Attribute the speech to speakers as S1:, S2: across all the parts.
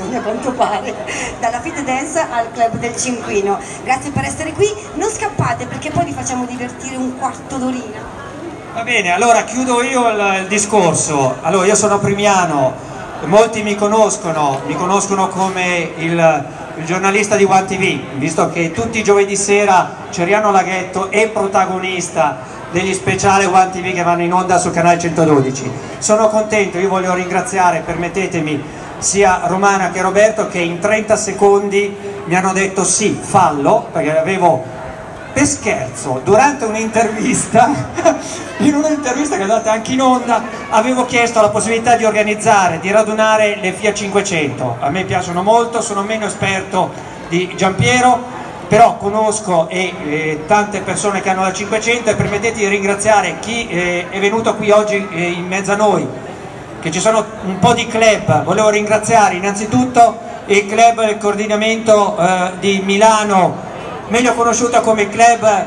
S1: domani a quanto pare, dalla Fit Dance al Club del Cinquino. Grazie per essere qui, non scappate perché poi vi facciamo divertire un quarto d'orina.
S2: Va bene, allora chiudo io il discorso. Allora, io sono Primiano, molti mi conoscono come il giornalista di One TV, visto che tutti i giovedì sera Ceriano Laghetto è protagonista degli speciali One TV che vanno in onda sul canale 112. Sono contento, io voglio ringraziare, permettetemi, sia Romana che Roberto, che in 30 secondi mi hanno detto sì, fallo, perché avevo, per scherzo, durante un'intervista, in un'intervista che è andata anche in onda, avevo chiesto la possibilità di organizzare, di radunare le Fiat 500. A me piacciono molto, sono meno esperto di Giampiero, però conosco tante persone che hanno la 500 e permettete di ringraziare chi è venuto qui oggi in mezzo a noi, che ci sono un po' di club. Volevo ringraziare innanzitutto il club del coordinamento di Milano, meglio conosciuto come club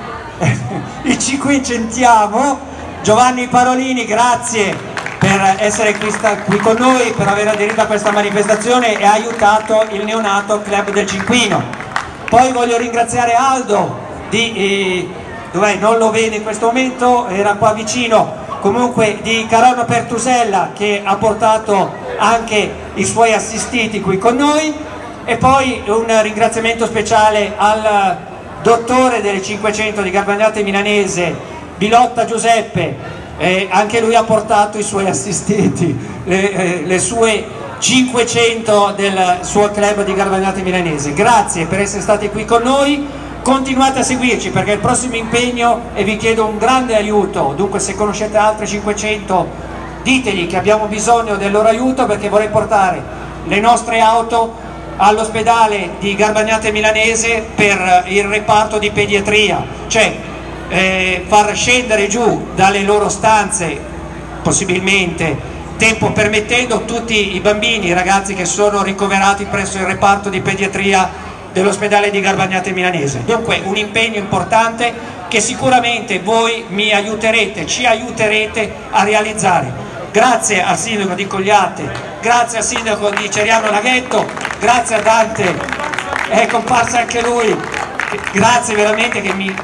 S2: il Cinquecentiamo, Giovanni Parolini, grazie per essere qui con noi, per aver aderito a questa manifestazione e ha aiutato il neonato club del Cinquino. Poi voglio ringraziare Aldo dov'è? Non lo vede in questo momento, era qua vicino, comunque di Carono Pertusella, che ha portato anche i suoi assistiti qui con noi. E poi un ringraziamento speciale al dottore delle 500 di Garbagnate Milanese, Bilotta Giuseppe, anche lui ha portato i suoi assistiti, le sue 500 del suo club di Garbagnate Milanese. Grazie per essere stati qui con noi, continuate a seguirci perché il prossimo impegno, e vi chiedo un grande aiuto, dunque se conoscete altre 500 ditegli che abbiamo bisogno del loro aiuto, perché vorrei portare le nostre auto all'ospedale di Garbagnate Milanese per il reparto di pediatria, cioè far scendere giù dalle loro stanze, possibilmente tempo permettendo, tutti i bambini, i ragazzi che sono ricoverati presso il reparto di pediatria dell'ospedale di Garbagnate Milanese. Dunque un impegno importante che sicuramente voi mi aiuterete, ci aiuterete a realizzare. Grazie al sindaco di Cogliate, grazie al sindaco di Ceriano Laghetto, grazie a Dante, è comparso anche lui, grazie veramente che mi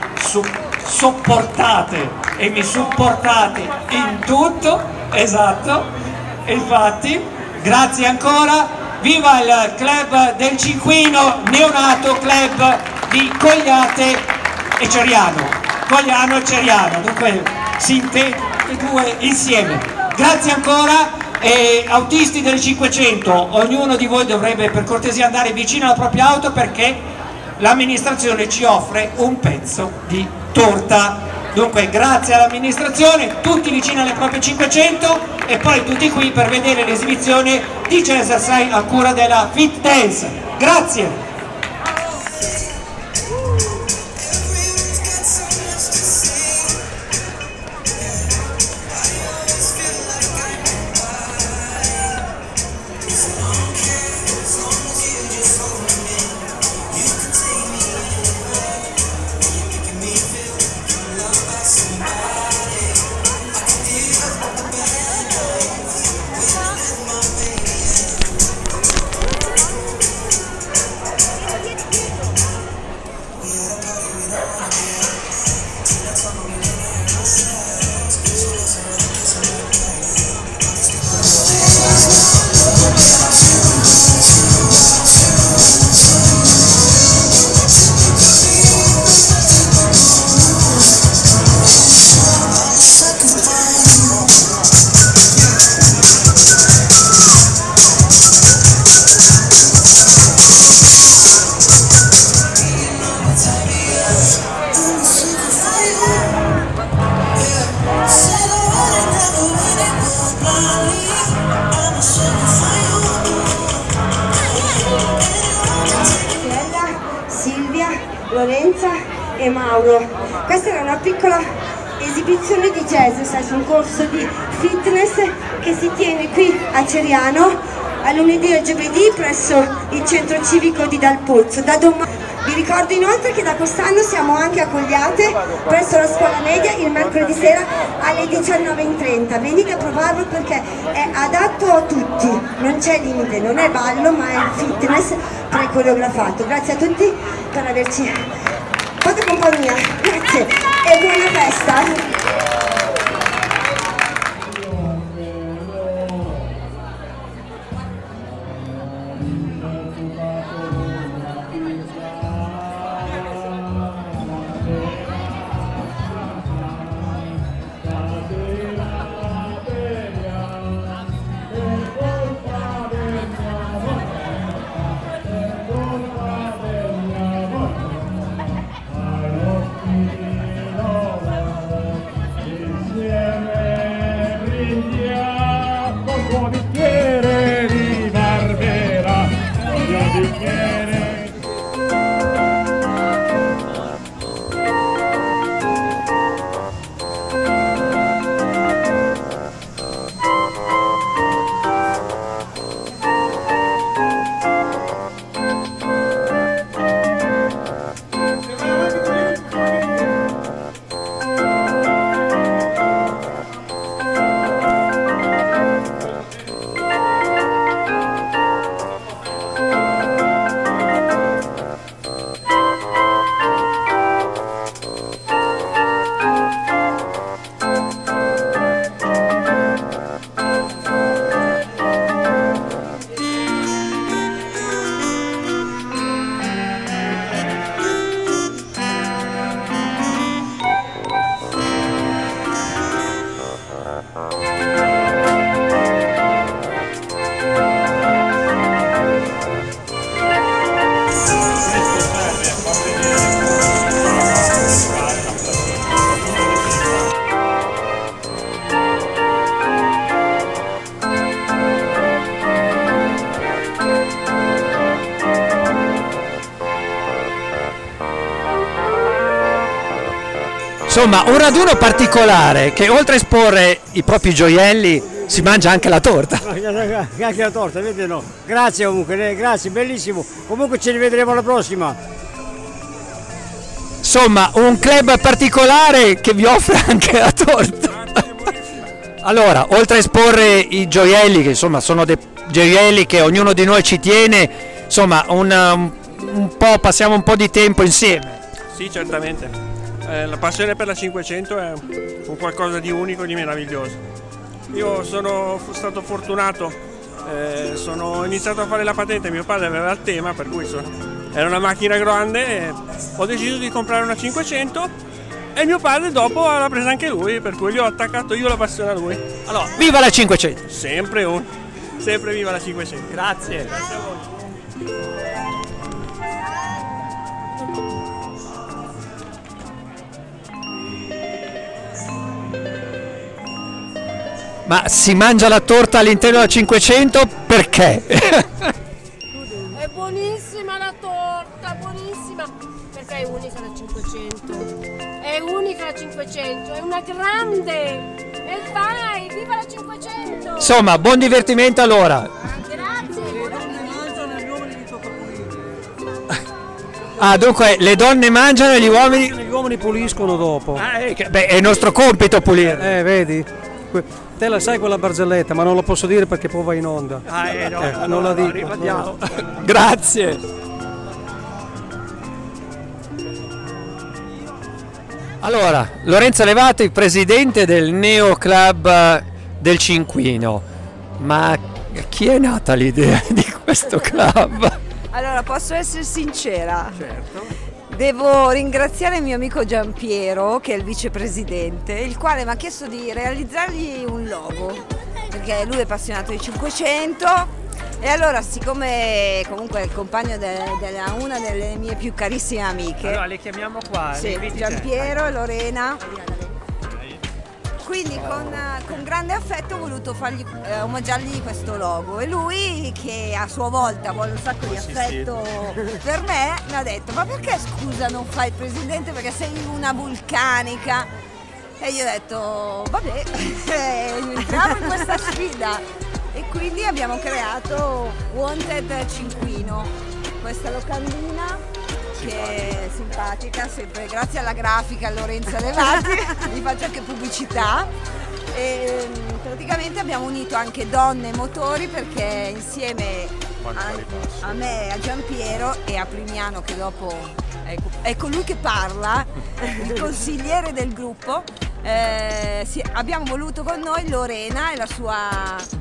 S2: sopportate e mi supportate in tutto, esatto. Infatti, grazie ancora, viva il club del Cinquino, neonato club di Cogliate e Ceriano, Cogliano e Ceriano, dunque i due insieme. Grazie ancora, e autisti del 500, ognuno di voi dovrebbe per cortesia andare vicino alla propria auto perché l'amministrazione ci offre un pezzo di torta. Dunque grazie all'amministrazione, tutti vicini alle proprie 500 e poi tutti qui per vedere l'esibizione di Cesar Sai a cura della Fit Dance. Grazie!
S1: Lorenza e Mauro. Questa era una piccola esibizione di jazz, un corso di fitness che si tiene qui a Ceriano a lunedì e giovedì presso il centro civico di Dal Pozzo. Da domani Vi ricordo inoltre che da quest'anno siamo anche a Cogliate presso la scuola media il mercoledì sera alle 19:30. Venite a provarlo perché è adatto a tutti, non c'è limite, non è ballo ma è fitness pre-coreografato. Grazie a tutti per averci fatto compagnia, grazie e buona festa!
S2: Insomma, un raduno particolare che oltre a esporre i propri gioielli si mangia anche la torta.
S3: Anche la torta, vedi no? Grazie comunque, grazie, bellissimo. Comunque ci rivedremo alla prossima.
S2: Insomma, un club particolare che vi offre anche la torta. Allora, oltre a esporre i gioielli, che insomma sono dei gioielli che ognuno di noi ci tiene, insomma un po' passiamo un po' di tempo insieme.
S4: Sì, certamente. La passione per la 500 è un qualcosa di unico, di meraviglioso. Io sono stato fortunato, ho iniziato a fare la patente, mio padre aveva il tema, per cui era una macchina grande e ho deciso di comprare una 500 e mio padre dopo l'ha presa anche lui, per cui gli ho attaccato io la passione a lui.
S2: Allora, viva la 500!
S4: Sempre viva la 500!
S2: Grazie!
S4: Grazie a voi!
S2: Ma si mangia la torta all'interno della 500 perché?
S5: È buonissima la torta, buonissima, perché è unica la 500, è unica la 500, è una grande, e vai, viva la 500!
S2: Insomma, buon divertimento allora!
S5: Grazie!
S2: Ah, dunque le donne mangiano e gli uomini
S3: puliscono dopo.
S2: Beh, è il nostro compito pulire.
S3: Vedi? Te la sai quella barzelletta, ma non lo posso dire perché poi va in onda.
S2: No,
S3: non la dico.
S2: Ripetiamo. Grazie. Allora, Lorenzo Levati, presidente del Neo Club del Cinquino. Ma chi è nata l'idea di questo club?
S6: Allora, posso essere sincera?
S2: Certo.
S6: Devo ringraziare il mio amico Giampiero, che è il vicepresidente, il quale mi ha chiesto di realizzargli un logo, perché lui è appassionato di 500 e allora, siccome comunque è il compagno di una delle mie più carissime amiche,
S2: Allora le chiamiamo qua.
S6: sì, Giampiero e Lorena, quindi con grande affetto ho voluto omaggiargli questo logo e lui, che a sua volta vuole un sacco di affetto per me, mi ha detto: ma perché scusa non fai il presidente, perché sei una vulcanica? E io ho detto vabbè, entriamo in questa sfida e quindi abbiamo creato Wanted Cinquino, questa locandina che è simpatica, sempre grazie alla grafica Lorenza Levati, gli faccio anche pubblicità. E praticamente abbiamo unito anche donne e motori, perché insieme a me, a Giampiero e a Primiano, che dopo è colui che parla, il consigliere del gruppo, abbiamo voluto con noi Lorena e la sua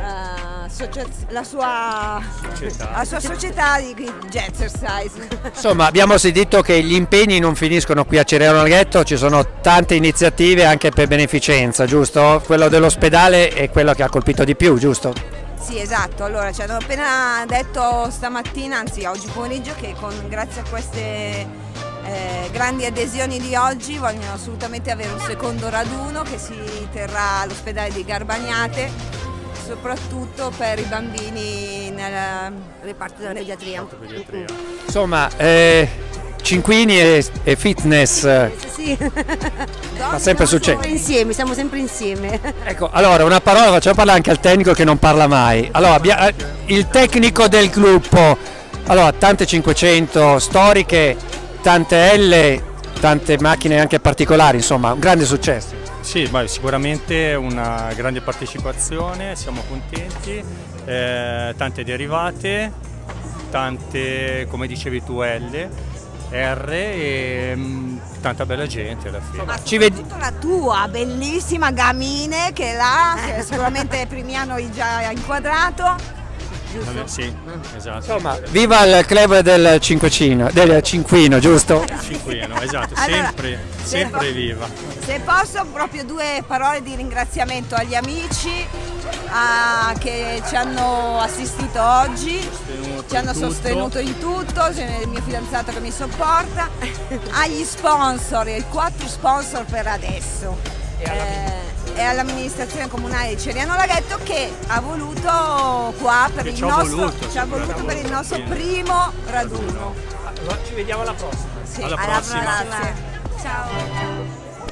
S6: società di Jazzercise.
S2: Insomma, abbiamo sentito che gli impegni non finiscono qui a Cerriano Laghetto, ci sono tante iniziative anche per beneficenza, giusto? Quello dell'ospedale è quello che ha colpito di più, giusto?
S6: Sì, esatto. Allora, ci hanno appena detto stamattina, anzi oggi pomeriggio, che grazie a queste grandi adesioni di oggi vogliono assolutamente avere un secondo raduno che si terrà all'ospedale di Garbagnate, soprattutto per i bambini nel reparto della pediatria.
S2: Insomma, cinquini e fitness,
S5: Sì,
S2: sta sempre succedendo.
S5: insieme, siamo sempre insieme.
S2: Ecco, allora una parola facciamo parlare anche al tecnico che non parla mai. Allora, il tecnico del gruppo, allora tante 500 storiche, tante L, tante macchine anche particolari, insomma un grande successo.
S7: Sì, sicuramente una grande partecipazione, siamo contenti, tante derivate, tante, come dicevi tu, L, R e tanta bella gente alla fine.
S6: Ma soprattutto la tua bellissima gamine, che è là, che sicuramente Primiano hai già inquadrato.
S7: Sì, esatto.
S2: Insomma, viva il club del Cinquino, giusto?
S7: Cinquino, esatto,
S6: Allora,
S7: sempre viva.
S6: Se posso, proprio 2 parole di ringraziamento agli amici che ci hanno assistito oggi, ci hanno sostenuto in tutto, c'è il mio fidanzato che mi sopporta, agli sponsor, i 4 sponsor per adesso. E all'amministrazione comunale di Cerriano Laghetto, che ha voluto qua per il nostro primo raduno.
S2: Ci vediamo alla prossima.
S6: Sì,
S7: Alla
S6: alla
S7: prossima.
S6: prossima. Ciao.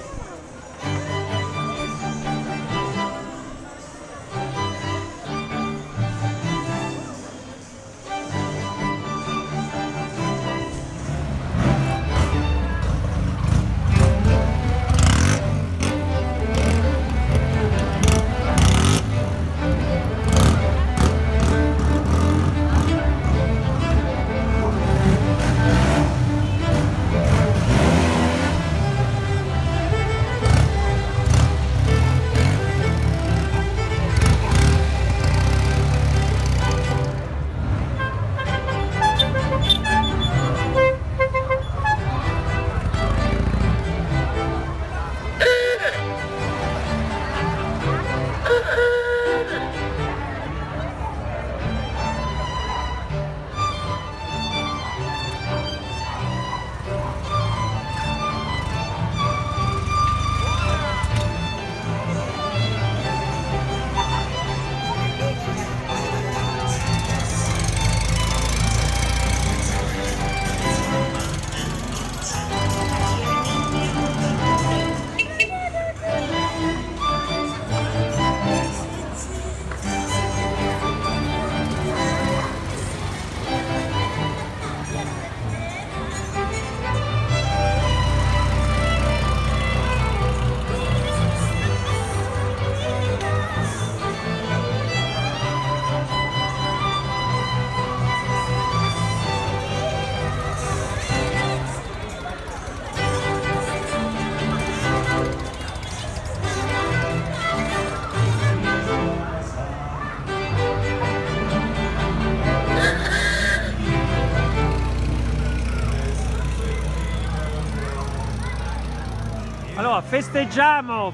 S3: Allora, festeggiamo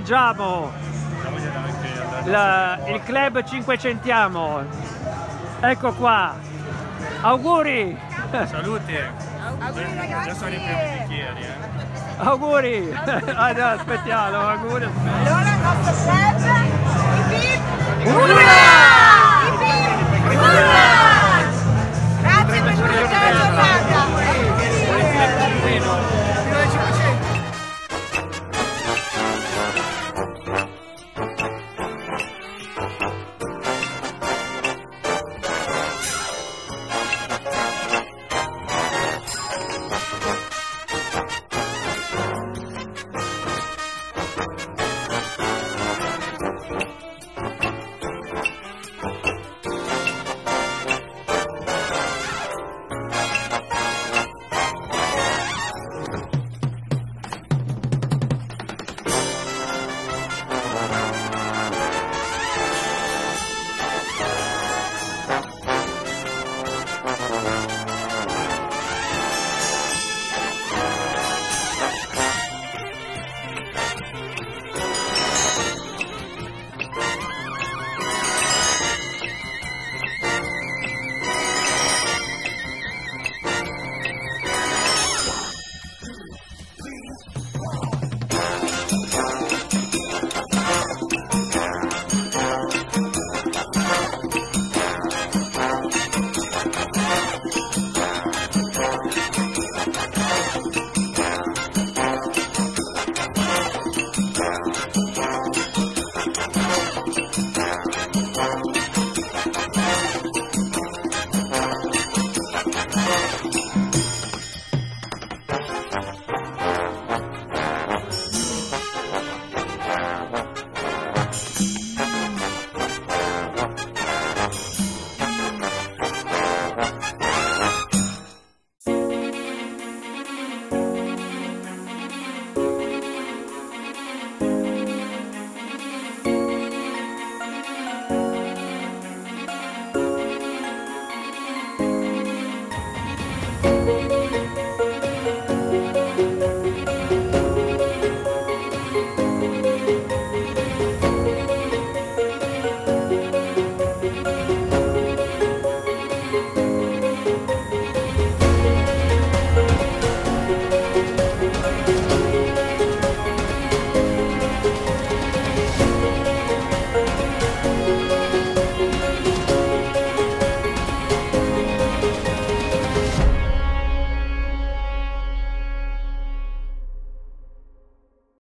S3: il club Cinquecentiamo. Ecco qua. Auguri!
S7: Salute!
S6: Auguri ragazzi!
S7: Adesso riprendi i bicchieri,
S3: Auguri! No, aspettiamo, auguri.
S6: Allora il nostro club, hip hip,
S3: Urla!
S6: hip hip, urla!